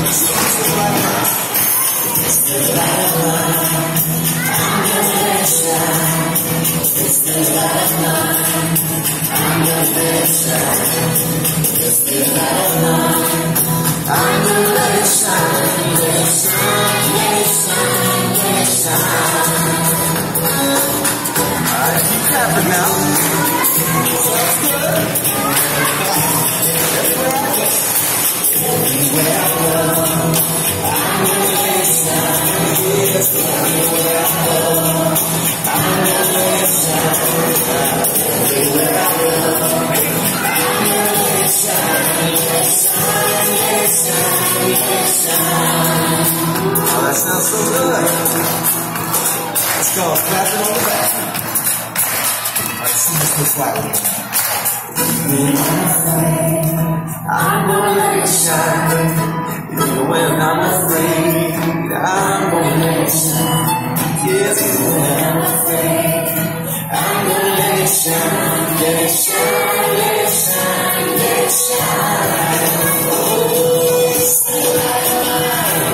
That sounds so good. Let's go. Clap it on the back. Alright, see this looks like. I'm gonna let it shine. Even when I'm afraid, I'm gonna let it shine. Yes, even when I'm afraid, I'm gonna let it shine. Let it shine, let it shine, let it shine. Oh, it's the light of mine.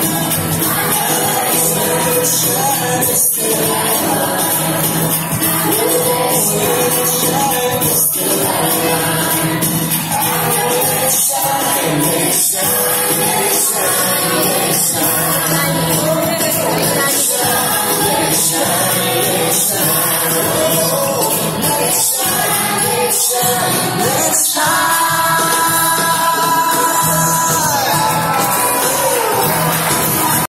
It's the light of mine. It's the light of mine.